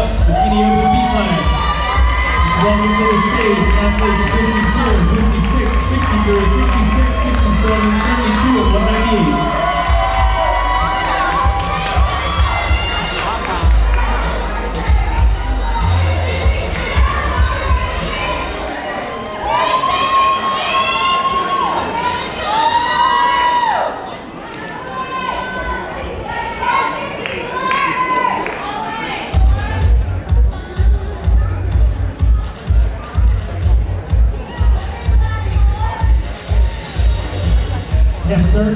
up, Bikini OCB flag. Welcome to the stage, athletes 54, 56, 63, 56, 67, 72, and 198. Yes, sir.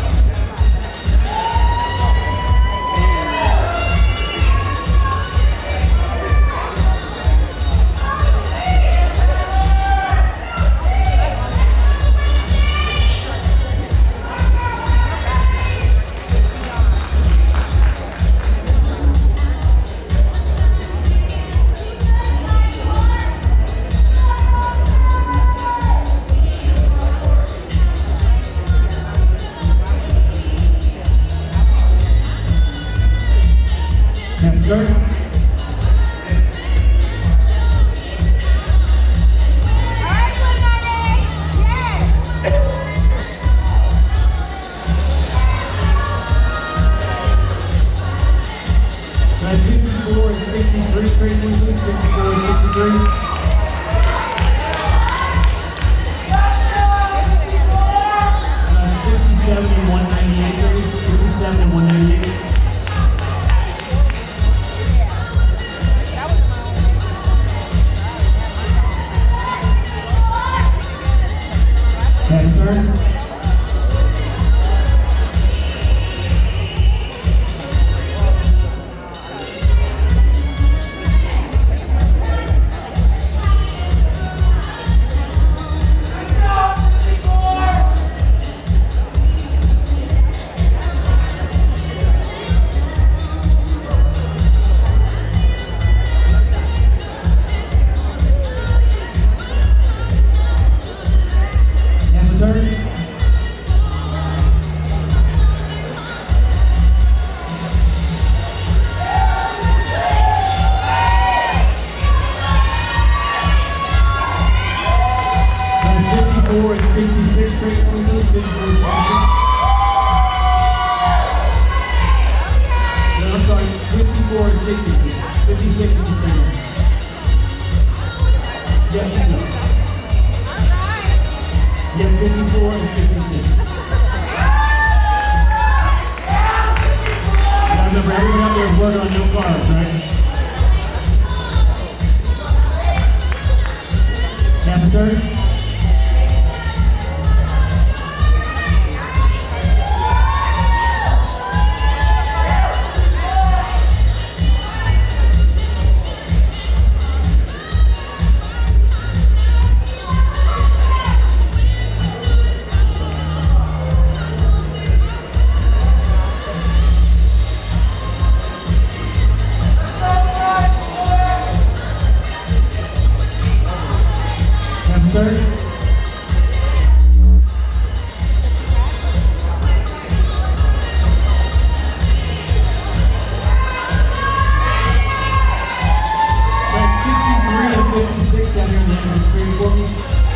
Sir. That's 54 and 63, straight 54 and 63. That's 57 and 198, 57 and 198. Yes, sir. And 66 straight 22, 54 and 66. No, I'm sorry, 54 and 66. 56 and 66. Yes, no. Yeah, 54 and 56. Now remember, everyone out there is working on no carbs, right? Half a third. Third. That's 63 and 56 down here in the end of the screen for me.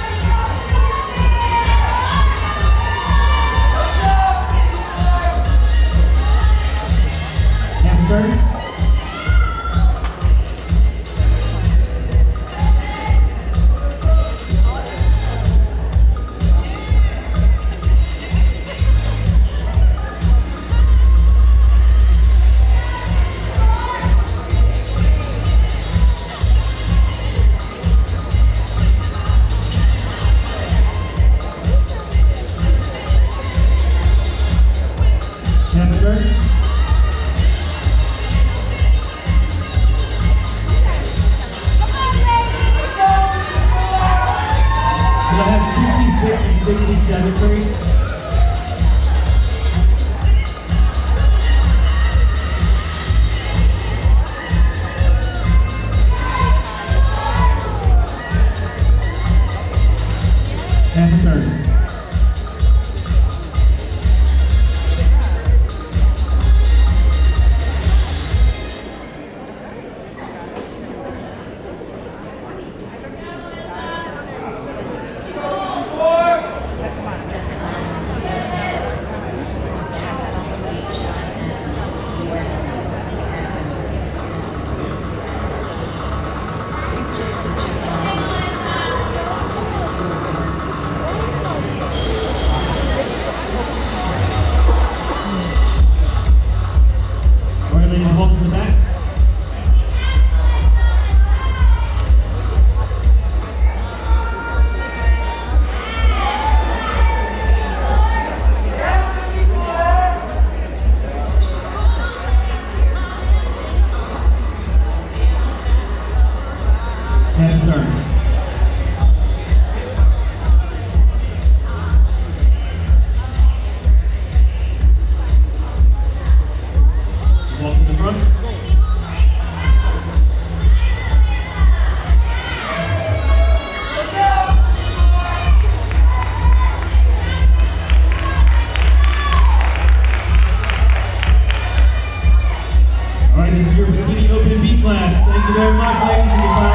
Half third. I have 66 and 67 straight. And 30. This is your Bikini Open B class. Thank you very much, ladies.